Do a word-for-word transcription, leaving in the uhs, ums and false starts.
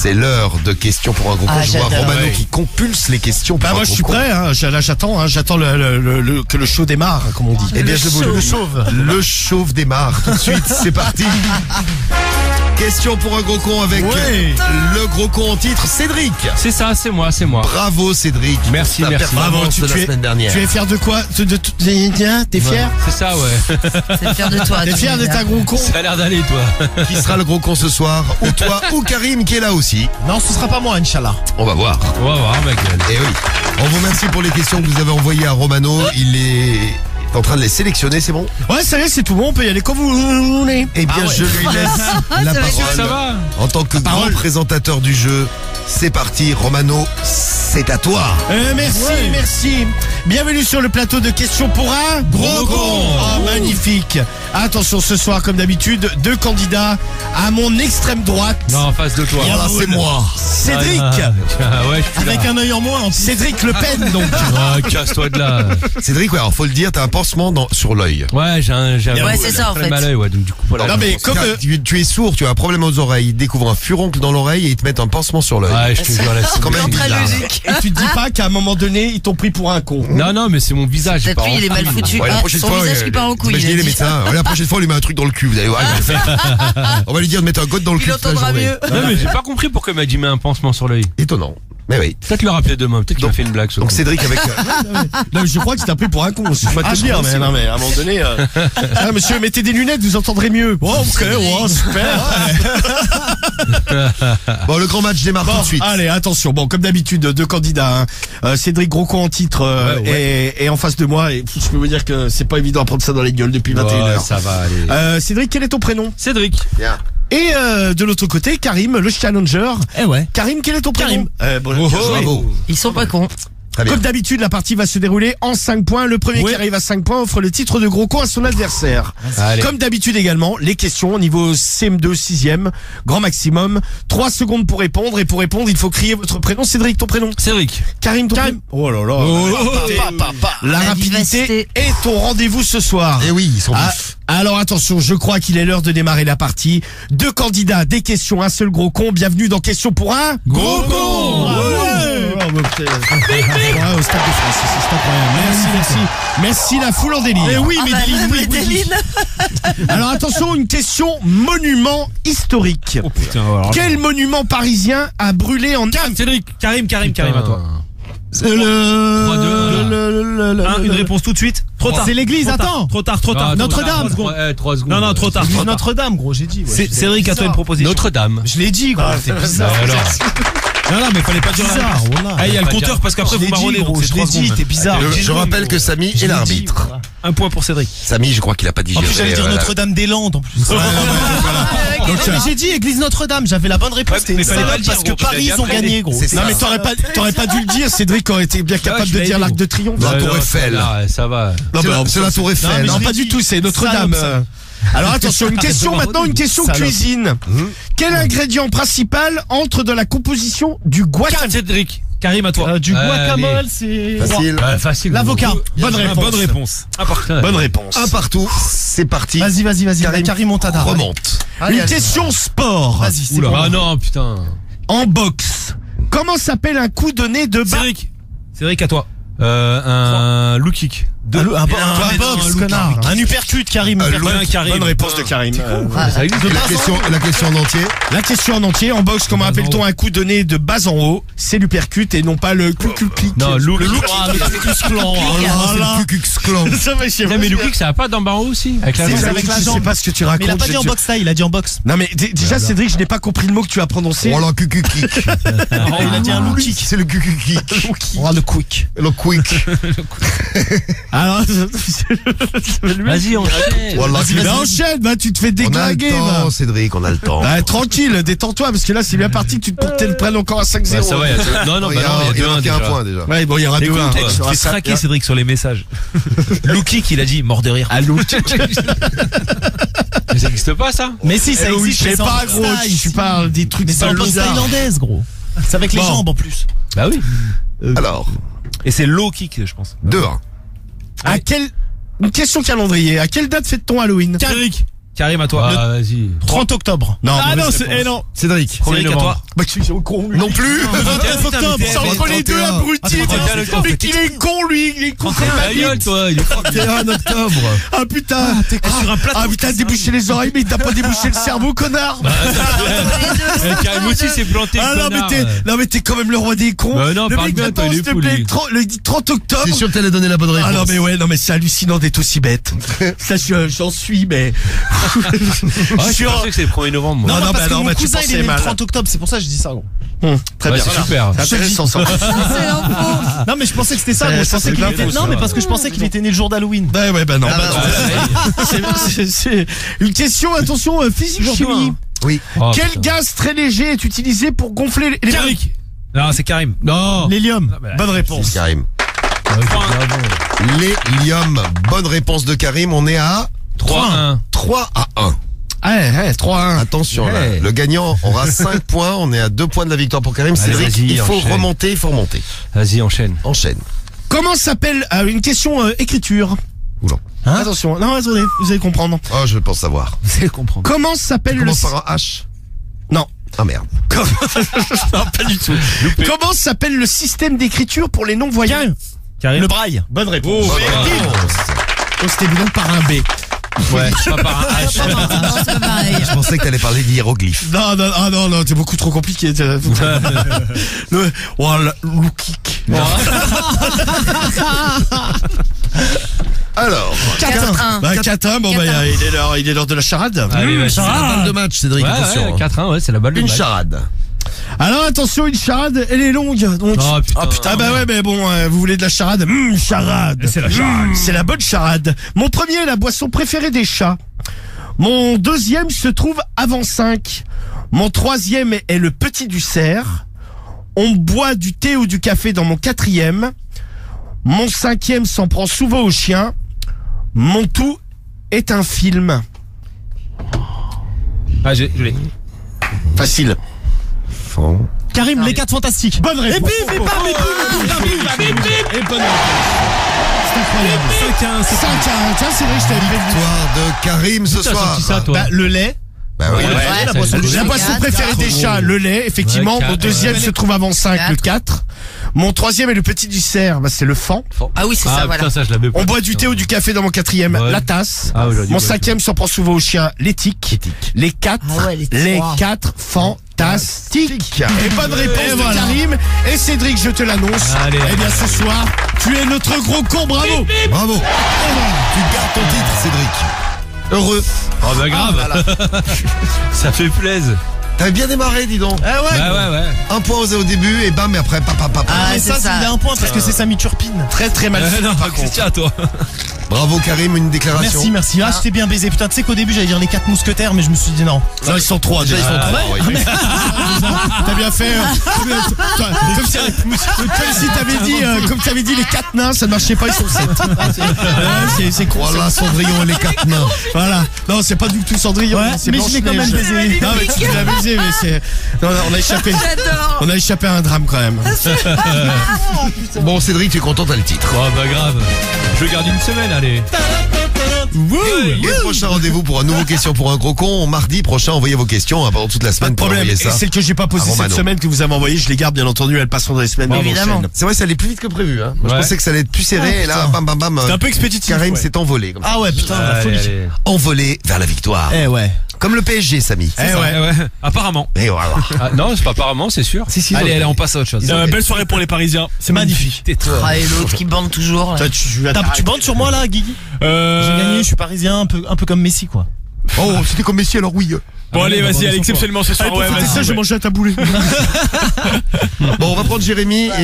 C'est l'heure de questions pour un gros con. Ah, Je vois j'adore. Romano Ouais. qui compulse les questions pour Bah un moi je gros suis con. prêt, hein. Là j'attends, hein. J'attends le, le, le, le- que le show démarre, comme on dit. Eh bien, Le je vous chauve. le chauve. Le chauve démarre tout de suite. C'est parti. Question pour un gros con avec Ouais. le gros con en titre, Cédric. C'est ça, c'est moi, c'est moi. Bravo Cédric. Merci, Ta merci. performance Bravo, tu- de la tu es- semaine dernière. Tu es fier de quoi? De, de, de- T'es fier? C'est ça, ouais. C'est fier de toi. T'es tu fier veux de dire. ta gros con? Ça a l'air d'aller, toi. Qui sera le gros con ce soir? Ou toi ou Karim qui est là aussi. Non, ce sera pas moi, Inch'Allah. On va voir. On va voir, ma gueule. Et oui. On vous remercie pour les questions que vous avez envoyées à Romano. Il est en train de les sélectionner, c'est bon? Ouais, ça y est, c'est tout bon, on peut y aller comme vous voulez. Eh bien, Ah ouais. je lui laisse la Ça va, parole. Ça va? En tant que grand parole. présentateur du jeu, c'est parti. Romano, c'est à toi. Euh, merci, merci. Bienvenue sur le plateau de questions pour un gros con. Oh, magnifique. Attention, ce soir, comme d'habitude, deux candidats à mon extrême droite. Non, en face de toi. Voilà, c'est moi. Cédric. Ah, ah, ouais, je suis Avec là. un œil en moins. Cédric Le Pen, donc. Ah, casse-toi de là. Cédric, ouais, alors faut le dire, t'as un pansement dans, sur l'œil. Ouais, j'ai un, j'ai un Ouais, c'est ça, en problème fait. à l'œil, ouais, donc du coup, voilà. Non, mais comme, Car euh, tu, tu es sourd, tu as un problème aux oreilles. Ils découvrent un furoncle dans l'oreille et ils te mettent un pansement sur l'œil. Ouais, je te jure, là, c'est quand même Non, très bizarre. logique. et tu te dis pas qu'à un moment donné, ils t'ont pris pour un con. Non, non, mais c'est mon visage. j'ai Peut-être pas lui, il est mal envie. foutu. Ouais, la Ah, prochaine son fois, visage ouais, qui part en couille. imaginez il a les dit. médecins. Ouais, la prochaine fois, on lui met un truc dans le cul. Vous allez voir, il va le faire. On va lui dire de mettre un god dans le Il cul. toute la entendra journée. mieux. Non, mais j'ai pas compris pourquoi il m'a dit mets un pansement sur l'œil. Étonnant. Mais oui. Peut-être le rappeler demain, peut-être qu'il m'a fait une blague. ce Donc con. Cédric avec. euh, Non, mais je crois que tu t'as pris pour un con. Je vais pas Ah, te je dire, pense mais aussi. non, mais à un moment donné. euh, Ah, monsieur, mettez des lunettes, vous entendrez mieux. Oh, ok, ouais, super. Bon, le grand match démarre tout Bon, de suite. allez, attention. Bon, comme d'habitude, deux candidats. Hein. Euh, Cédric Groscon en titre euh, Ouais, ouais. Et, et en face de moi. Et je peux vous dire que c'est pas évident à prendre ça dans les gueules depuis vingt et une Ouais, heures. ça va aller. Euh, Cédric, quel est ton prénom? Cédric. Bien. Et euh, de l'autre côté, Karim, le challenger. Eh ouais. Karim, quel est ton prénom? Karim. Euh, bon, Oh, bien oh. joué. Bravo. Ils sont pas cons. Très bien. Comme d'habitude, la partie va se dérouler en cinq points. Le premier Ouais. qui arrive à cinq points offre le titre de gros con à son adversaire. Allez. Comme d'habitude également, les questions au niveau C M deux sixième, grand maximum. trois secondes pour répondre. Et pour répondre, il faut crier votre prénom. Cédric, ton prénom? Cédric. Karim, ton prénom? Oh là là. Oh, la oh, rapidité, oh, oh. la La rapidité vivacité. est au rendez-vous ce soir. Eh oui, ils sont Ah, vifs. alors attention, je crois qu'il est l'heure de démarrer la partie. Deux candidats, des questions, un seul gros con. Bienvenue dans Question pour un Gros con. Ah ouais. Oh, bah, putain. Ouais, au Stade de France, c'est c'est incroyable. Merci, merci. Merci la foule en délire. Eh oui, Ah bah, Medellin. Alors attention, une question monument historique. Oh putain, alors. Quel monument parisien a brûlé en... Karim, Cédric. Karim, Karim, Karim, à toi. C'est le... trois, deux, le- le- le- Un, le- une le- réponse tout de suite. Trop tard. C'est l'église, Trop tard, attends. Trop tard, trop tard. Ah, Notre-Dame. trois secondes. Eh, trois secondes. Non, non, trop tard. L'église trop tard. Notre-Dame, gros, j'ai dit. ouais. C'est Cédric, à toi une proposition. Notre-Dame. Je l'ai dit, gros. c'est bizarre. Bah, alors. Non, non, mais fallait pas dire la Bizarre, réponse. voilà. Ah, il y a le Pas compteur dire. parce qu'après Je vous l'ai dit, marronnez, gros, donc c'est je l'ai trois dit, secondes. t'es bizarre. Je, je rappelle que Samy est l'arbitre. Un point pour Cédric. Samy, je crois qu'il a pas En digéré. plus, j'allais dire euh, la- Notre-Dame-des-Landes en plus. Donc, Mais j'ai dit église Notre-Dame, j'avais la bonne réponse. Ouais, mais fallait pas le dire, parce que gros, tu l'as Paris, dit ils ont après. gagné, gros. C'est Non ça. mais t'aurais pas, t'aurais pas dû le dire, Cédric aurait été bien capable je de l'avais dire dit, l'Arc gros. de Triomphe. La Ouais, Tour non, Eiffel. là, ça va. Non, C'est bah, la- c'est la Tour Non, Eiffel. mais non, je pas l'ai du dit. tout, c'est Notre-Dame. Salope, ça. euh. Alors attention, une question maintenant, une question Salope. cuisine. Quel ingrédient principal entre dans la composition du guacamole? Cédric. Karim, à toi. Euh, Du Allez. guacamole, c'est. Facile. Ouais, facile. L'avocat. Bonne Bien, réponse. Bonne réponse. Ah, putain. Bonne réponse. Un partout. C'est parti. Vas-y, vas-y, vas-y. Karim. Karim Montada. Remonte. Une question sport. Vas-y, c'est Oula. bon. Ah non, putain. En boxe, comment s'appelle un coup donné de bas? Cédric. Cédric, à toi. Euh, un low kick. Un, un, Mais non, un mais non, box, un connard. Un uppercut, Karim. Un Uppercut. look. Karim. Bonne réponse de Karim. Euh, Ça existe. Et la question, la question en entier. La question en entier, en boxe, comment Bas en appelle-t-on haut. un coup donné de bas en haut? C'est l'uppercut et non pas le clic. Non, look. Le look. Ah, le Ku Klux Klan. Ah, c'est le Ku Klux Klan. Ça va, je sais Non, pas. mais low kick, ça va pas d'en bas en haut aussi? Avec la C'est jambe. avec la la Je sais jambe. pas ce que tu Mais racontes. il a pas je- dit en je- boxe style, il a dit en boxe. Non mais d- déjà Cédric, je n'ai pas compris le mot que tu as prononcé. Voilà, Ku Klux kick. Il a dit un low kick. C'est le Ku Klux kick. Oh, le quick. Le quick. Alors, Vas-y, enchaîne. Voilà, vas-y, vas-y. vas-y. enchaîne, bah tu te fais On a le déglinguer. temps, va. Cédric, on a le temps. Bah, tranquille, détends-toi parce que là c'est bien parti que tu te te le prennes encore à cinq Ouais, zéro. ça va, il y a deux- non, non, il y bah non, a, il y a deux un marqué un déjà. point déjà. Ouais, bon, il y aura deux un. Écoute, Tu fais traquer Cédric sur les messages. Low kick, il a dit mort de rire. Allô. Mais ça existe pas, ça? Mais si, ça Eh oui, existe. je sais mais c'est en pas boxe gros, style. tu parles des trucs Mais c'est en boxe bizarres. thaïlandaise, gros. C'est avec les Bon. jambes en plus. Bah oui. Alors, Et c'est low kick, je pense. deux un. À quelle une question calendrier. À quelle date fête-t-on Halloween? Cédric. Karim, à toi. Ah, vas-y. Le trente octobre. Non, Ah mauvaise non, c'est, réponse. eh non. Cédric. Cédric, à toi. Bah, qui est con, lui. Non plus. Le vingt-neuf octobre. C'est entre les deux abrutis. Mais qu'il est con, lui. Il est con comme Ta la gueule, bite. toi. Il est trente et un octobre. Ah putain. T'es sur un plateau. Ah putain, débouché les oreilles, mais t'as pas débouché le cerveau, connard. Eh, Karim aussi s'est planté. Ah non, mais connard. t'es, non, mais t'es quand même le roi des cons. Bah non, le parle mec, bien, toi, attends, il est s'il te fou, plaît, lui. trente le trente octobre. T'es sûr que t'allais donner la bonne réponse? Ah non, mais ouais, non, mais c'est hallucinant d'être aussi bête. Ça, je- j'en suis, mais. Ah, Je suis je en- pensais que c'est le premier novembre, moi. Non, non, parce bah que non, mon bah tu cousin il pensais est né le mal. trente octobre, c'est pour ça que je dis ça gros. Hum, Très Ouais, bien. c'est voilà. super. C'est intéressant, ça. Non mais je pensais que c'était ça, Ça, gros. Je ça, pensais c'est qu'il de était... l'info, Non ça. mais parce que je pensais qu'il était né le jour d'Halloween. Ouais, ouais, bah non. Ah, bah bah, non. C'est- c'est- C'est une question, attention, euh, physique-chimie. Oui. Oh, Quel putain. gaz très léger est utilisé pour gonfler les... les- Karik. Non, c'est Karim. Non. L'hélium. bah, Bonne réponse. Karim. L'hélium. Bonne réponse de Karim. On est à trois un. trois à un. Ouais, ouais, trois à un. Attention, là. Hey. Le gagnant aura cinq points. On est à deux points de la victoire pour Karim. Allez, Cédric, vas-y, il faut enchaîne. remonter, il faut remonter. Vas-y, enchaîne. Enchaîne. Comment s'appelle euh, une question euh, écriture? Oula. Hein Attention, non, attendez, vous allez comprendre. Oh, je pense savoir. Vous allez comprendre. Comment s'appelle le... Commence par un H. Non. Ah merde. Comme- non, pas du tout. Comment s'appelle le système d'écriture pour les non-voyants? Karim. Le braille. Bonne réponse. Bonne réponse. Oh, c'était évident par un B. Ouais. Pas par un H. Non, c'est pas pareil. Je pensais que t'allais parler d'hiéroglyphes. Non, non, ah non, non, c'est beaucoup trop compliqué. Le, oh, la- Loukik. Alors. quatre un. Bah, quatre un, bon, bah, quatre un. il est l'heure, il est l'heure de la charade. Allez, vas-y. C'est la balle de match, Cédric. Ouais, attention. ouais, hein. quatre un, ouais, c'est la balle de Une match. charade. Alors, attention, une charade, elle est longue. Donc... Oh, putain. Ah, putain, ah bah ouais, mais bon, euh, vous voulez de la charade? Hum, charade. C'est la charade. Mmh, c'est la bonne charade. Mon premier est la boisson préférée des chats. Mon deuxième se trouve avant cinq. Mon troisième est le petit du cerf. On boit du thé ou du café dans mon quatrième. Mon cinquième s'en prend souvent au chien. Mon tout est un film. Ah, j'ai, je l'ai. Facile. Fond. Karim, les quatre fantastiques. Bonne réponse. Et bim, et bam, et bim, et bim, Et bonne réponse. C'est incroyable. cinq un, c'est cinq un. Tiens, c'est vrai que je t'avais prévenu. Victoire de Karim ce T'as soir. sorti ça, toi. Bah, le lait. Bah oui. Ouais, Ouais, ça, la c'est boisson- cool. La boisson quatre, préférée des quatre. chats, le lait, effectivement. Ouais, Mon quatre. deuxième se trouve avant cinq, le Quatre. quatre. Mon troisième est le petit du cerf, bah, c'est le fan. Ah oui, c'est Ah, ça, putain, voilà. ça, je l'avais pas. On boit du thé ou du café dans mon quatrième, Ouais. la tasse. Ah, ouais, j'aurais dû Mon boire cinquième s'en prend souvent au chien, l'éthique. Les quatre, Ah ouais, les les trois. quatre fantastiques. Et bonne réponse Et de voilà. Karim. Et Cédric, je te l'annonce. Allez. Eh bien, ce soir, tu es notre gros con, bravo. Bravo. Tu gardes ton titre, Cédric. Heureux. Oh, bah, grave. Ça fait plaisir. T'avais bien démarré, dis donc. Eh ouais. Ouais, ouais, ouais. Un point osé au début et bam, et après, papa, papa. Ah, Mais c'est ça, ça. il a un point parce que c'est Samy Turpine. Très très mal fait. Euh, non, par contre. Christian, toi. Bravo, Karim, une déclaration. Merci, merci. Ah, je t'ai bien baisé. Putain, tu sais qu'au début j'allais dire les quatre mousquetaires, mais je me suis dit non. Non, ils sont trois déjà. Déjà, ils sont trois, oui. T'as bien fait. euh, Toi, Comme si, comme si t'avais dit, euh, comme t'avais dit les quatre nains, ça ne marchait pas, ils sont sept. Ouais, c'est- C'est con. Voilà, Cendrillon et les quatre nains. Voilà. Non, c'est pas du tout Cendrillon. Ouais, c'est mais je l'ai quand même Blanche-Neige. baisé. Non, mais tu l'as baisé, mais c'est. Non, non, on a échappé. J'adore. On a échappé à un drame quand même. Bon, Cédric, tu es content, t'as le titre. Oh, bah, grave. Je garde une semaine, allez. Et prochain rendez-vous pour un nouveau question pour un gros con. Mardi prochain, envoyez vos questions hein, pendant toute la Pas de semaine pour problème. envoyer Et ça. celles que j'ai pas posées à cette Romano. semaine que vous avez envoyées, je les garde bien entendu. Elles passeront dans les semaines. Évidemment. prochaines. C'est vrai, ça allait plus vite que prévu. Hein. Moi, je Ouais. pensais que ça allait être plus serré. et là, bam, bam, bam. C'était un peu expéditif. Karim ouais. s'est envolé. Comme ça. Ah ouais, putain, la Allez, folie. allez. Envolé vers la victoire. Eh ouais. Comme le P S G, Samy. Eh ouais. Ouais, ouais. Apparemment. Et voilà. Ah, non, c'est pas apparemment, c'est sûr. Si, si, Allez, ils ont- allez, on passe à autre chose. Ils ont- Euh, Belle soirée pour les Parisiens. C'est magnifique. Tais-toi. Ah, et l'autre qui bande toujours. là. Toi, tu, tu vas T'as- t'arrêter. Tu bandes sur moi là, Guigui Euh... J'ai gagné, je suis parisien, un peu, un peu comme Messi quoi. Oh, c'était comme Messi, alors oui. Bon, allez, vas-y, allez, exceptionnellement ce soir. Allez, pour Ouais, fêter vas-y. ça, je vais manger à taboulé. Bon, on va prendre Jérémy. et